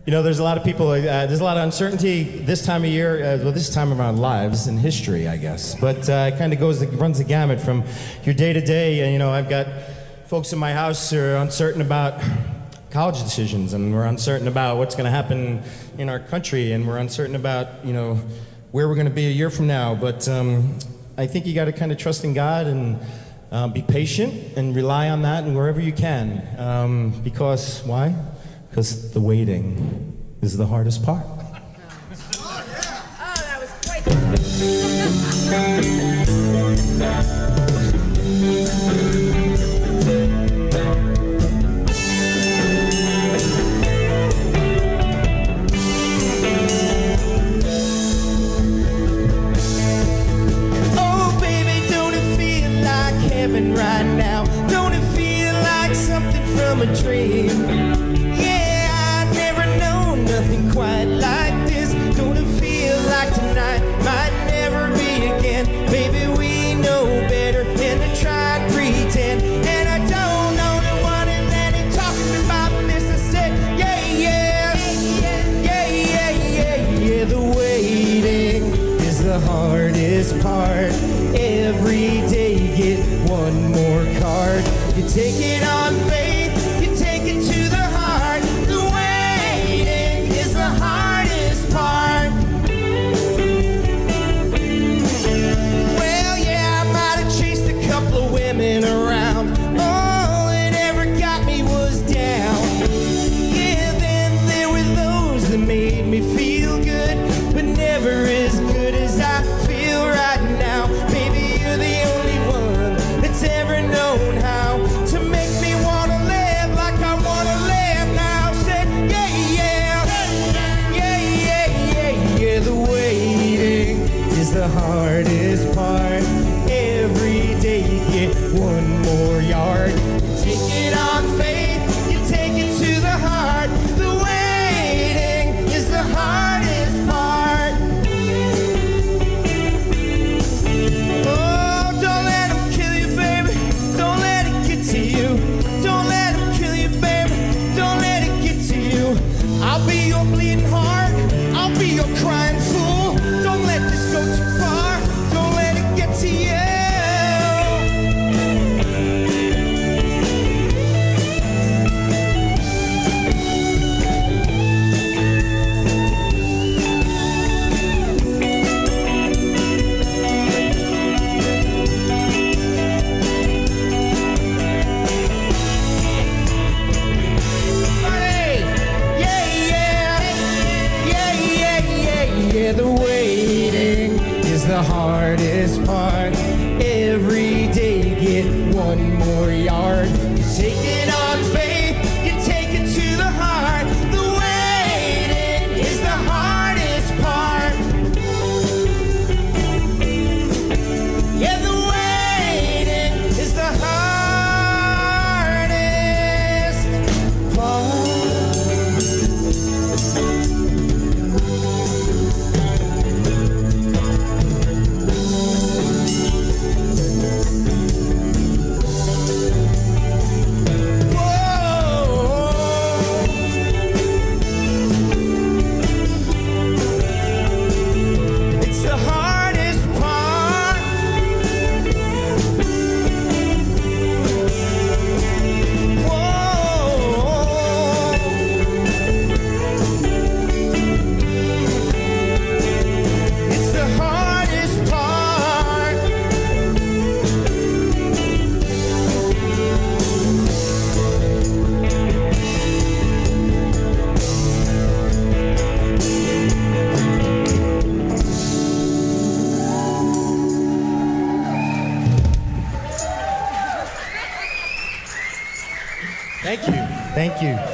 You know, there's a lot of people, there's a lot of uncertainty this time of year, well, this time of our lives in history, I guess. But it kind of runs the gamut from your day-to-day. And, you know, I've got folks in my house who are uncertain about college decisions, and we're uncertain about what's going to happen in our country, and we're uncertain about, you know, where we're going to be a year from now. But I think you got to kind of trust in God and be patient and rely on that and wherever you can. Because, why? Because the waiting is the hardest part. Oh, yeah. Oh, that was quite Oh, baby, don't it feel like heaven right now? Don't it feel like something from a dream? Nothing quite like this. Don't it feel like tonight might never be again? Baby, we know better than to try and pretend. And I don't know the one and then he talking about this. I said, yeah. The waiting is the hardest part. Every day you get one more card. You take it on faith, you take it to the heart. The hardest part. Well, yeah, I might have chased a couple of women around. All it ever got me was down. Yeah, then there were those that made me feel good, but never as good as I feel right now. Baby, you're the only one that's ever known how to make me wanna live like I wanna live now. Said, the waiting is the hardest part. Every day you get one more yard. You take it on faith, you take it to the heart. The waiting is the hardest part. Oh, don't let them kill you, baby. Don't let it get to you. Don't let them kill you, baby. Don't let it get to you. I'll be your bleeding heart. I'll be your crying fool. Don't let this go too far. Don't let it get to you. The waiting is the hardest part. Every day you get one more yard. You take it on faith, you take it to the heart. The waiting is the hardest part. Yeah, the waiting is the hardest part. Thank you.